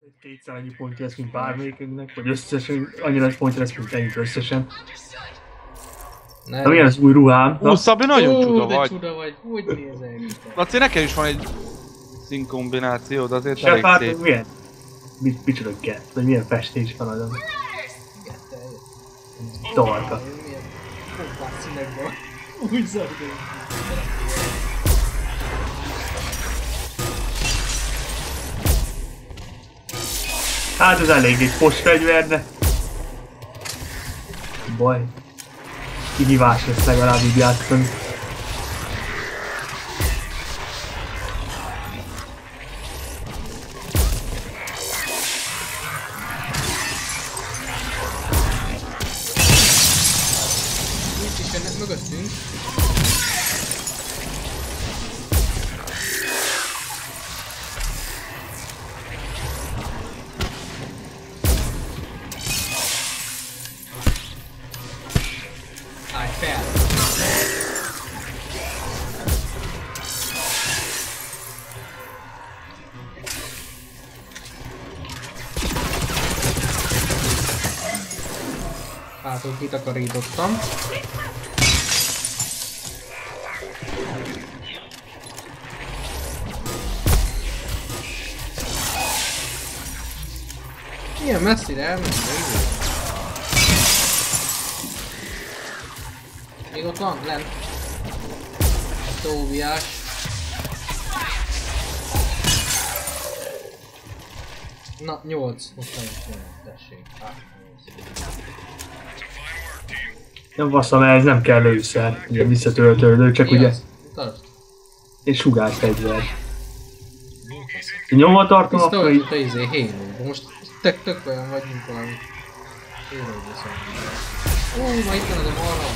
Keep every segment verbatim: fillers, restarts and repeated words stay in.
Kétszer annyi pontja lesz, mint bármelyikünknek, vagy összesen annyira pontja lesz, mint ennyit összesen. Nem. Na milyen az új ruhám? Ú, Szabi, nagyon Ó, csuda de vagy. csuda vagy. Hogy nézel ki? Laci, nekem is van egy színkombinációd, azért elég Sepát, szép. milyen? Mit, micsoda gett? Vagy milyen festés van azon? Torka. Milyen pompás színek van. Úgy zardó. Hát ez elég egy postfegyver, de... Baj. Kihívás lesz legalább így játszani. Nincs is ennek mögöttünk. Állj fel! Hátul kitakarítottam. Milyen messzire elmegy? Még ott van, lent. Tóviás. Na, nyolc. Most nem is nyolc, tessék. Hát, Nem vasszam, ez nem kell lőszer. Ilyen visszatöltődő, csak ugye... Tartsd. Egy sugárfegyver. Nyomva tartom, Tiszta, akkor hogy így... te izé hénó. Most tök tök olyan vagy, mint valami. Hénó viszont. Ó, ma itt van az a marha.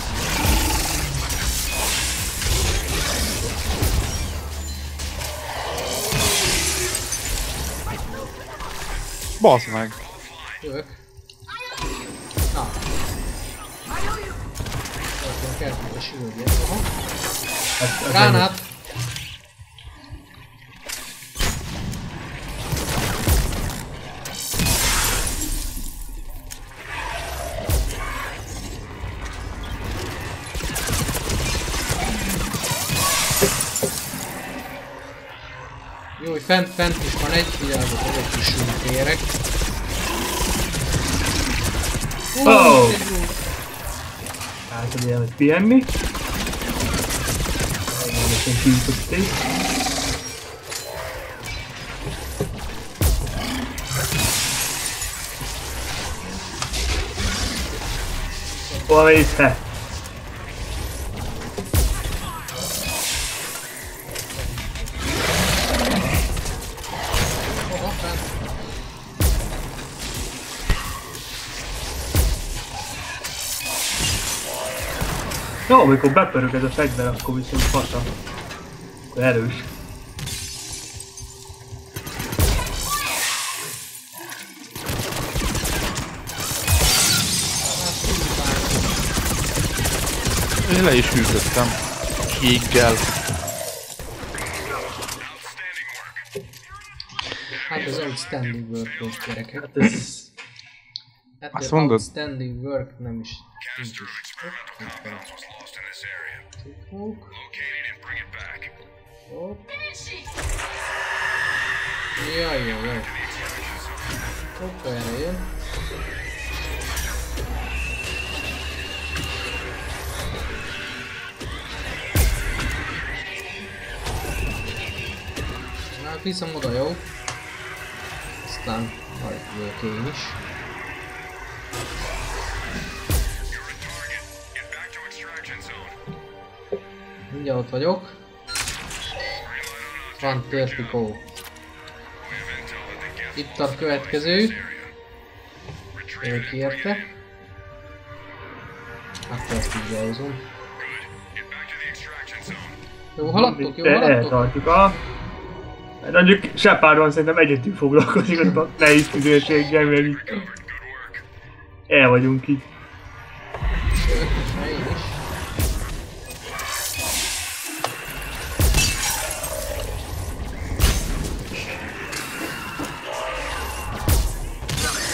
Basz meg. Jövök. Na. Tartom kell, hogy a sülőgyen. Aha. Ez- ez Gránát! Jó, hogy fent, fent is van egy, vigyázzat, hogy egy kis sülőférek. Oh! Hát, hogy ilyen, hogy pihenni. Egyenlősen kiütötték. Hol mész te? Oha, fent. Jó, amikor bepörög ez a fegyver, akkor viszont fasza. Akkor erős. Én le is hűtöttem. Jéggel. Hát ez outstanding work volt, gyerekek. Hát ez... Hát Azt ez mondod? outstanding work nem is. Nincs is. Hopp. Hopp. Jaj, jaj, jaj. Hopp, erre jön. Na, viszem oda, jó? Aztán majd jövök én is. Mindjárt ott vagyok. Van Törpikó. Itt a következő. Jövök érte. Akkor ezt így behozom. Jó haladtok, jó De haladtok? eltartjuk a... Hát mondjuk Sepárdon szerintem egyedül foglalkozik ott a nehéz tüzérséggel, mert így... El vagyunk így. Én is.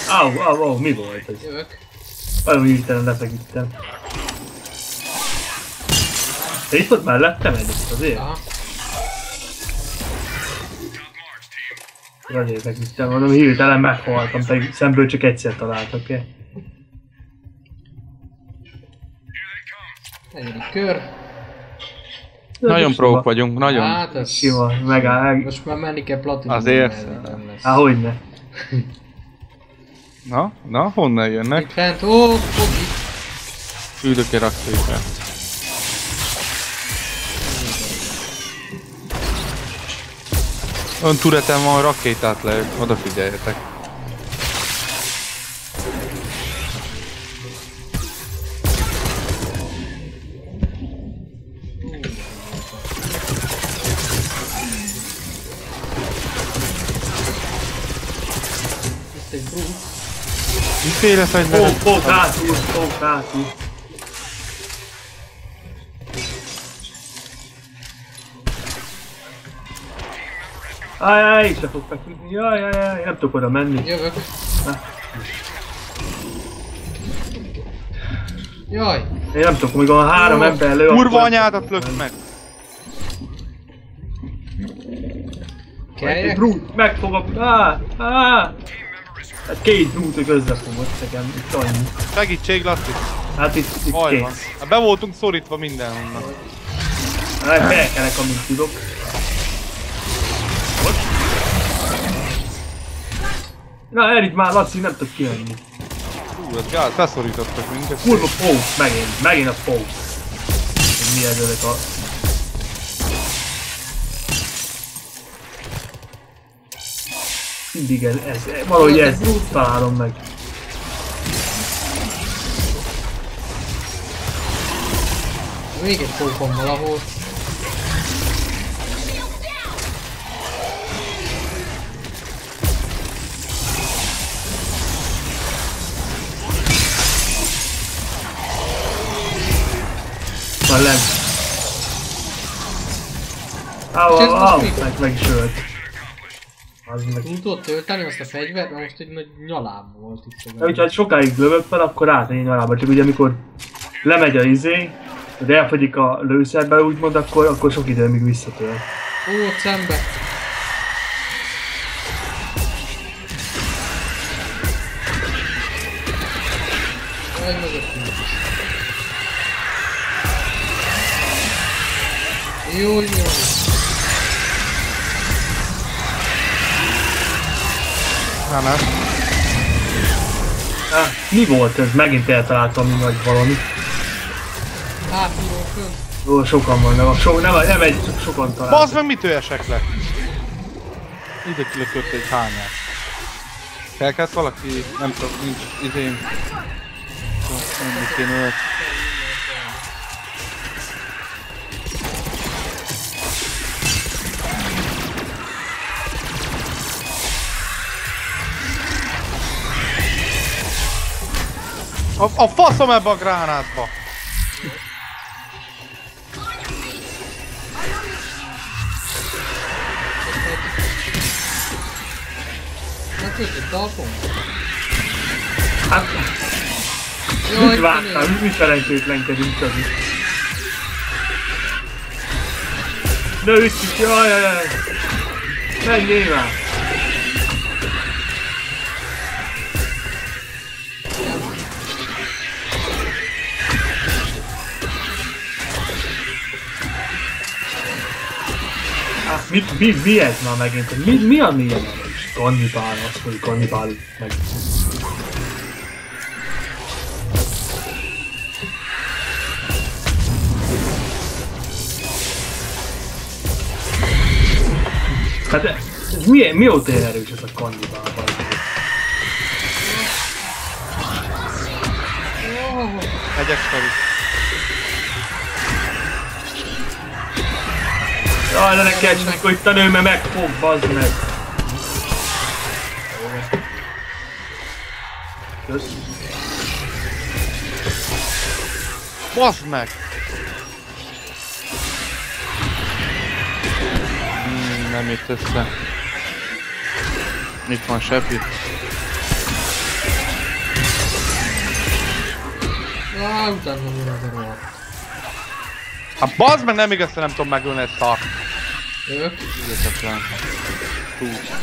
Au, au, au, mi volt ez? Jövök. Nagyon hirtelen lefeküdtem. Te itt volt mellettem egyet azért? Aha. Azért feküdtem, mondom, hirtelen meghaltam, pedig szemből csak egyszer találtak el. Negyedik kör. Nagyon prók vagyunk, nagyon. Hát ez... Sima, megáll. Most már menni kell platinum. Azért. Há, hogyne. Na, na, honnan jönnek? Itt fent, ó, fogi. Üldöke raktékre. Ön tureten van, rakétát le, odafigyeljetek. Itt egy brut. Miféle Ó, fegyveret? ó, hátul, ó, hátul. Ajjaj, itt le fog feküdni, jaj, jaj, jaj, nem tudok oda menni. Jövök. Na. Jaj. Én nem tudok, még van három Ó, ember lő. Kurva anyádat lök meg! Egy Keljek? brút, megfogom, áh, áh. Hát két brút, hogy összefogott nekem, itt annyi. Segítség, Laci! Hát itt, itt Baj van. kész. Hát be voltunk szorítva mindenhonnan. Hát felkelek, amint tudok. Na, erid már, Laci, nem tud kijönni. Hú, ez gáz, beszorítottak minket. Kurva fók, megint, megint a fók. Mi ez ezek a... Mindig ez, ez, valahogy ezt találom meg. Még egy fókom valahol. Van lent. Au, au, au, meg, meg is ölt. Az meg. Nem tudod tölteni azt a fegyvert, mert most egy nagy nyaláb volt itt. De hogyha sokáig lövök fel, akkor átmegy nyalába, csak ugye amikor lemegy a izé, hogy elfogyik a lőszerbe úgymond, akkor, akkor sok idő még visszatör. Ó, ott szembe. Jaj, mögöttünk is. Jó, jó. Hát nem. Ah, mi volt ez? Megint eltaláltam mi nagy valami. Hátulról fönt. Jó, sokan vannak, so, nem, nem egy, csak sokan találtak. Bazd meg, mitől esek le? Ide kilökött egy hányát. Felkelsz valaki? Nem tudom, nincs idén. Nem kéne olyat. A, a faszom ebbe a gránátba! Megkötött talpon? Hát, Jaj, mit vártál? Mi szerencsétlenkedünk csak itt. De itt is, jaj, jaj, jaj. Menjél már! Hát, mi, mi, mi ez már megint? Mi, mi a mi ez? Kannibál, azt mondjuk kannibál meg. Hát ez mi, mióta ilyen erős ez a kannibál baj? Megyek felé. Jaj, de ne keltsenek, hogy itt a nő, mert megfog, bazd meg! Kösz. Bazd meg! Hmm, nem jött össze. Itt van Seppi. Ah, utána jön az a rohadt. Hát bazd meg, nem igaz, hogy nem tudom megölni ezt szart. Jövök. Hihetetlen. Hú.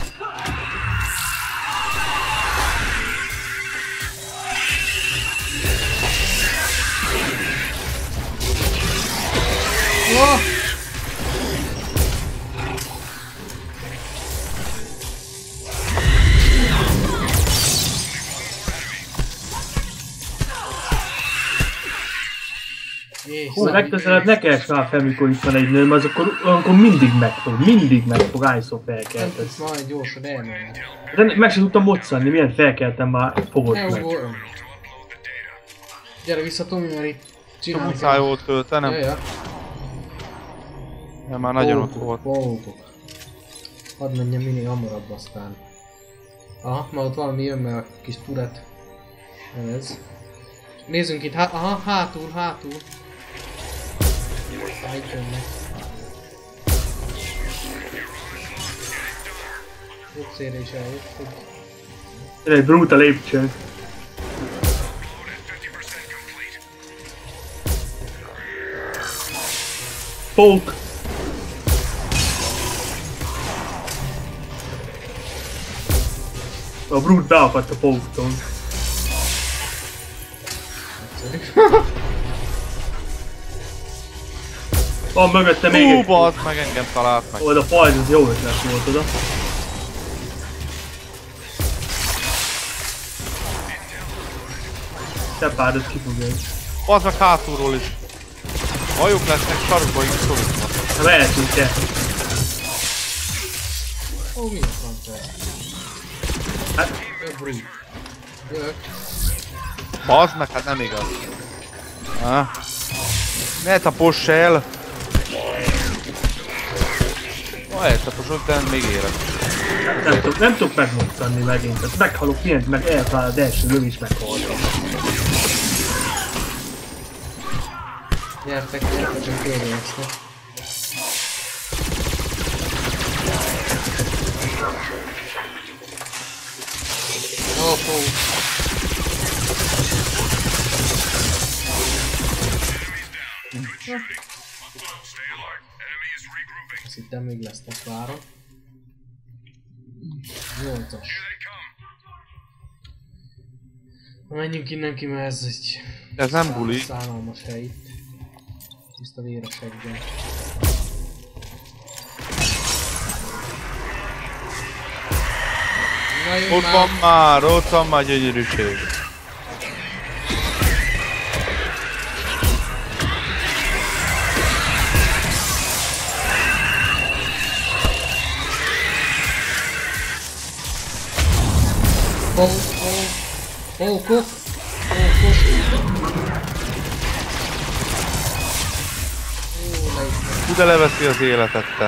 Oh! Hú, legközelebb ne keresd már fel, mikor itt van egy nőm, az akkor, akkor mindig megfog, mindig megfog, hányszor Nem felkeltesz. tudsz majd gyorsan elmenni. De meg sem tudtam moccani, milyen felkeltem már fogott Ne meg. ugorj. Gyere vissza Tomi, mert itt csinálni Muszáj volt töltenem. Ja, ja. Ja, már nagyon ott Pókok, volt. pókok. Hadd menjen minél hamarabb aztán. Aha, már ott valami jön, mert a kis turet. Nem ez. Nézzünk itt, há aha, hátul, hátul. Aztán itt jönnek. Jobb szélre is eljöttük. Egy brutál lépcsőn. Pók! A brut beakadt a póktól. Van mögötte még Hú, egy... bazd meg, engem talált meg. Oda a pajzs, az jó ötlet volt oda. Szepárdot kifogja is. Bazd meg hátulról is. Hajók lesznek, sarokba is szorítva. Ha mehetünk te. Ó, mi a francia? Hát, Jövök, brut. Jövök. Bazd meg, hát nem igaz. Ha? Ne taposs el! Ha eltaposod, de még élek. nem, tudok, nem tudok megmoccani megint. Tehát meghalok mindent, meg eltalál az első lövés meghaltam. Gyertek, gyertek, csak körülöxnek. Ó, oh, fó. Azt hittem még lesznek, várom. nyolcas. Menjünk innen ki, mert ez egy... Ez nem buli. Szánalmas hely itt. Tiszta véresekben. Na, jöjj Ott már. van már, ott van már gyönyörűség. Pók, pók, pókok, pókok. Ó, leütnek. Hú, de leveszi az életet, te.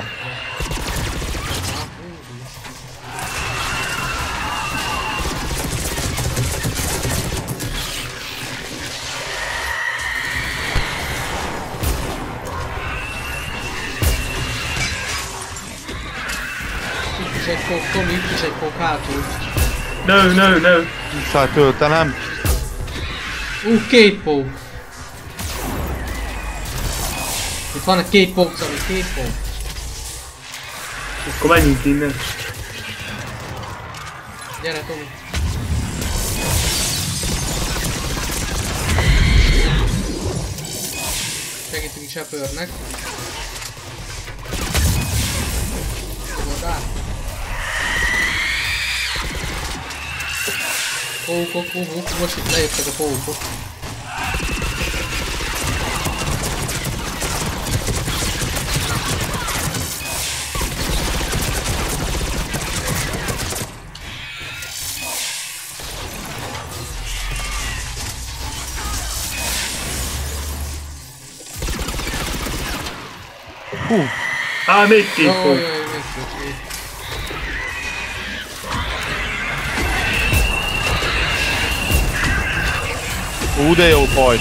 Itt is egy pók, Tomi, itt is egy pók hátul. No, no, no. Muszáj töltenem. Ú, két pók. Itt van egy két pók, Tomi, két pók. Akkor menjünk innen. Gyere, Tomi. Segítünk Shepardnek. Fogod át. Pókok, pókok, most itt lejöttek a pókok. Hú, Á, még két Jaj, pók. jaj, még két, még. hú, de jó pajzs.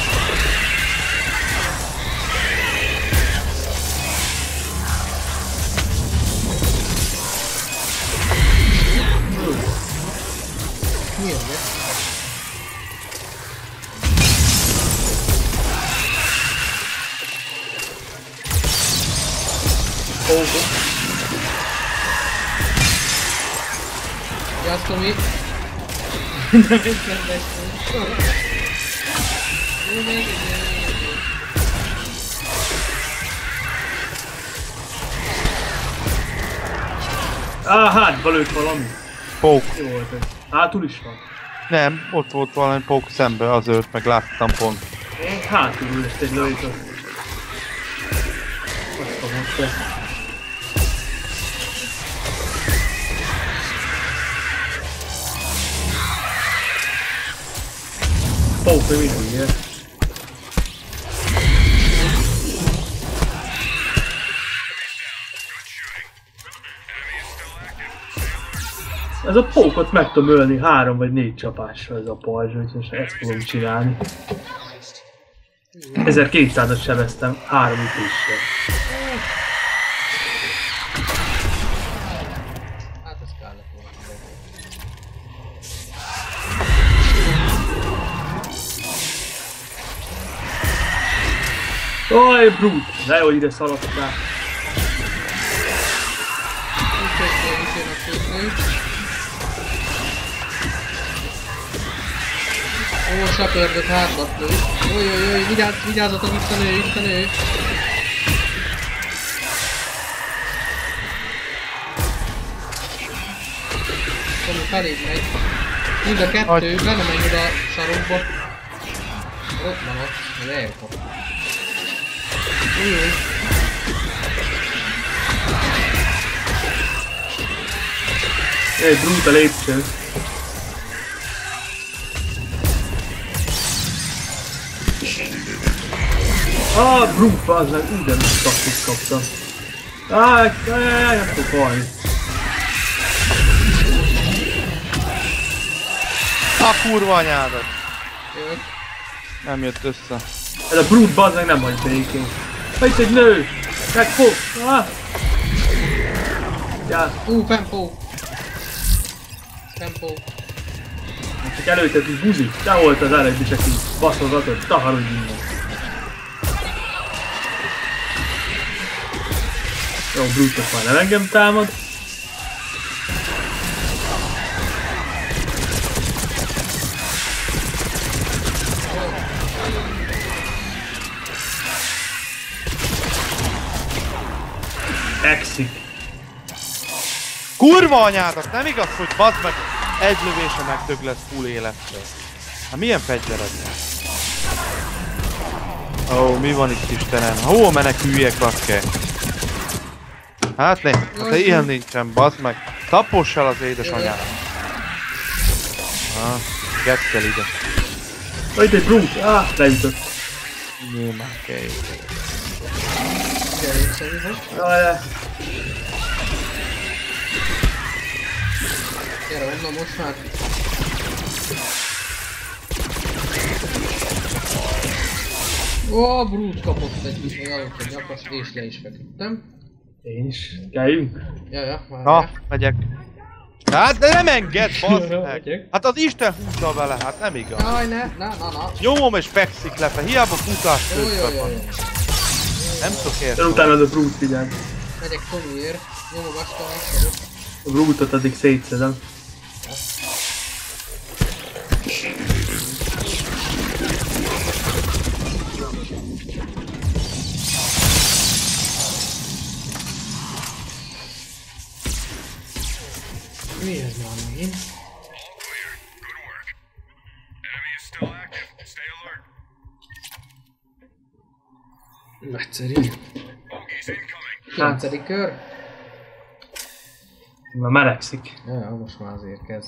Mi az, ugye? Pókot. Vigyázz, Tomi! Nem is nem lesz. Jó, még egy Á, hátba lőtt valami. Pók. Jó volt ez. Hátul is van. Nem, ott volt valami pók szembe, azért meg láttam pont. Én hátul lőtt egy lőjtött. Azt a most te. Pók, hogy mindig ilyen. Ez a pókot meg tudom ölni három vagy négy csapásra, ez a pajzs, és ezt fogom csinálni. ezerkétszázat sebeztem, három ütéssel. Hát ez kellett volna. Oj, brute! De jó, ide szaladtál. Úgy kezdtél, mit jön a készlő. Ó, sapördöt hátlat lő. Jó, jó, jó, vigyázz, vigyázzatok, itt a nő, itt a nő. Tomi feléd megy. Mind a kettő, benne megy oda a sarokba. Ott van ott, majd elkap. Jó, jó. Egy brute a lépcső. Ah, brute, az meg úgy nem taktik kaptam. Áj, áj, áj, nem tudok halni. A kurva anyádat! Jövök. Nem jött össze. Ez a brute bazd meg nem hagy békén. Ha itt egy nő! Megfog! Ah! Ja, Ú, Fempó! Fempó. csak előtted is buzi. De volt az előbb is, aki baszogatott, takarodj innen. Jó, Brutus már nem engem támad. Exik. Kurva anyádat! Nem igaz, hogy bazd meg egy lövése megdög lesz full élettel. Hát milyen fegyvered van? Ó, oh, mi van itt Istenem? Hol meneküljek, baszke? Hát ne, hát te ilyen nincsen, bazd meg. Taposs el az édesanyádat. Ah, gettel ide. Itt egy brute, ah, leütött. Nyilván kell. Gyerünk szerintem. Jaj, Gyere onnan most már. Ó, Brute kapott egy, még adott egy nyakast, és le is feküdtem. én is. Kelljünk? Ja, ja, már Na, megyek. Hát de nem enged, bazd meg! Megyek. Hát az Isten húzza vele, hát nem igaz. Jaj, ne, na, na, na. Nyomom és fekszik lefe, hiába futás Jó, jó, közben jó, van. jó. Nem tudok De érteni. utána az a brute figyelj. Megyek Tomiért. Nyomogastam ezt. A brute-ot addig szétszedem. Mi ez már megint? Nagyszerű. kilencedik kör. Már melegszik. Ja, ja, most már azért kezd.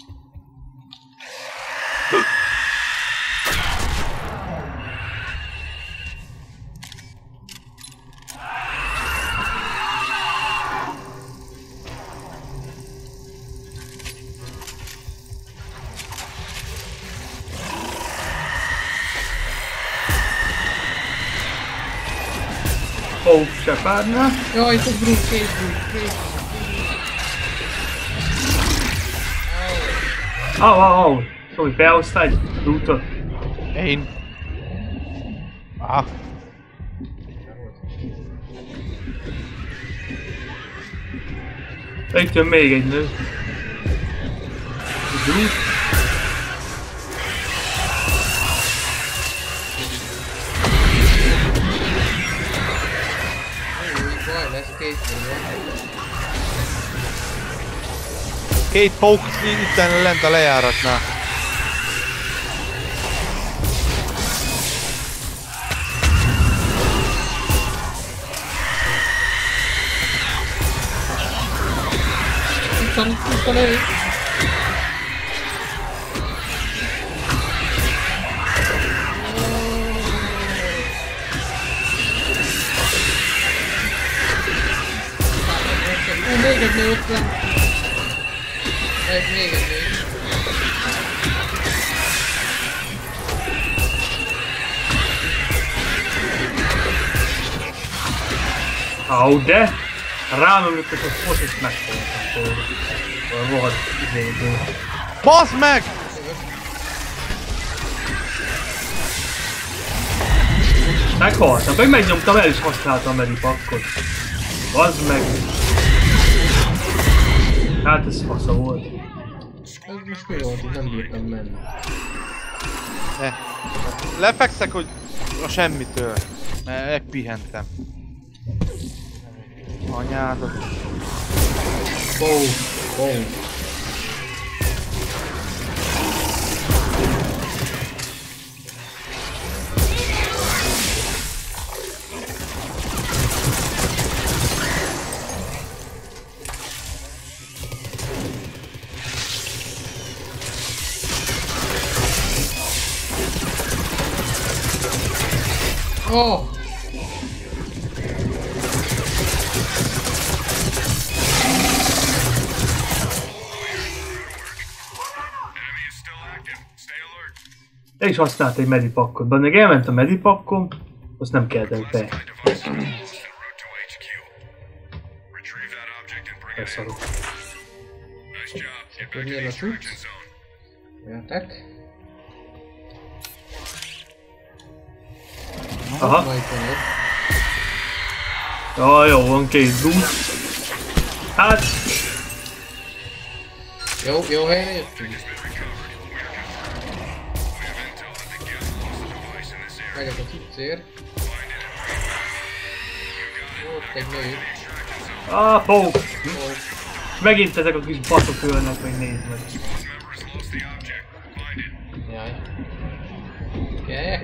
Ó, oh, Shepardnál. Jaj, itt a Brute, két Brute, két Au, au, au. Tomi, felhoztál egy brute-ot? Én. Ah. Itt jön még egy nő. Brut. Baj lesz, két nő. Két pók itten lent a lejáratnál. Itt van, itt van ő. Még egy nő ott van. Egy, még egy nő. Au, de! Rám ömlöttek, hogy most is megfogtam tőle. A rohadt izéből. Baszd meg! Meghaltam, meg megnyomtam, el is használtam a medipakkot. Bazd meg! Hát ez fasza volt. Ez most mi volt, hogy nem bírtam menni. Ne. Lefekszek, hogy a semmitől. Mert megpihentem. Anyádat. Bow, bow. Oh! Te is használt egy medipakkot, de még elment a medipakkom, azt nem keltem fel. Elszarok. Milyen a cucc? Jöttek. Aha. Majd van egy. Ja, jó, van két dút. Hát... Jó, jó helyre jöttünk. Megyek a cuccért. Ott egy nő. Ah, pók! Ó, Megint ezek a kis baszok ölnek, hogy nézd meg. jaj. Kelljek?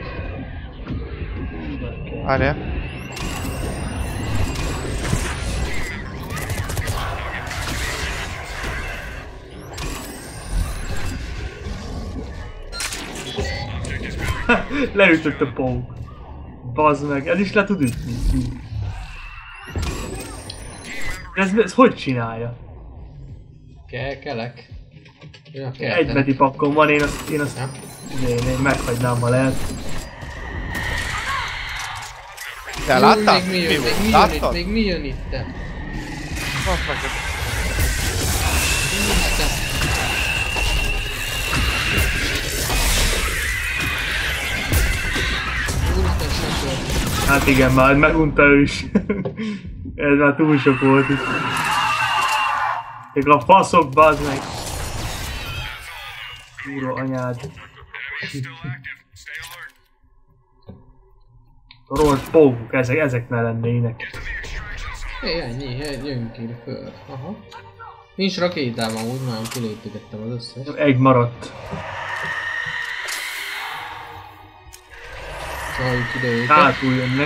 Várjál. Leütött a pók. Bazd meg, ez is le tud ütni. Ez, ez hogy csinálja? Kell, kelek. Ja, kell. Egy medipakkom van, én azt, én azt Nem? én, én meghagynám, ha lehet. Te Jó, láttál? Még mi jön, Mi még volt? mi jön itt, Láttad? még mi jön itt, te? Baszd meg. Úristen. Úristen, sem Hát igen, már megunta ő is. Ez már túl sok volt itt. Még a faszok, bazd meg. Úra anyád. A rohadt pókok, ezek, ezek ne lennének. Hé, ennyi, jönk ide föl. Aha. Nincs rakétám amúgy, nagyon kilépítettem az összes. Egy maradt. Csaljuk ide őket. Hátul jönnek.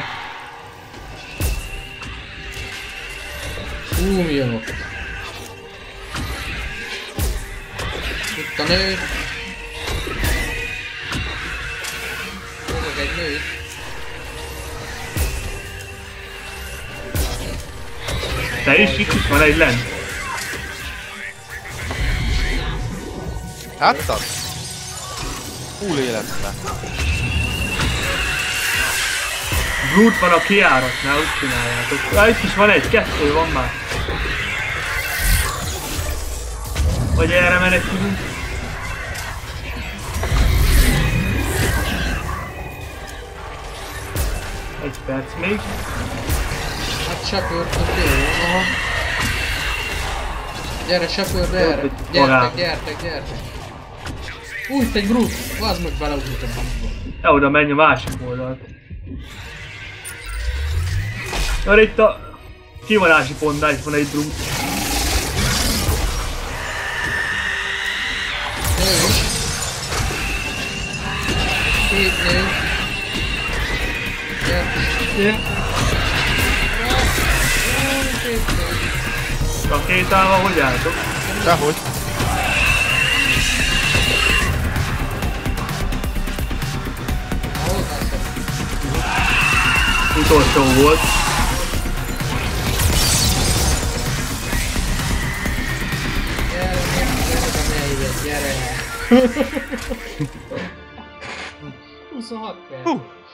Hú, mi jön ott? Itt a nő. Fogok egy nőt. Te is, itt is van egy lent. Láttad? Full életben. Brut van a kijáratnál, úgy csináljátok. Ah, itt is van egy, kettő van már. Vagy erre menekülünk. Egy perc még. Hát söpört a tél, aha. Gyere, Shepard, Ott erre! egy Gyertek, magán. gyertek, gyertek! Új, itt egy brut! Vazd meg, beleugrott a brutba. Ne oda menj a másik oldalt. Arra itt a kivonási pontnál is van egy brut. Négy. Két, négy. Gyertek. Két, négy. Rakétával hogy álltok? Dehogy. Ahol álltok? Utolsó volt. Gyere, gyere, gyere, gyere, gyere, gyere. huszonhat perc. Hú,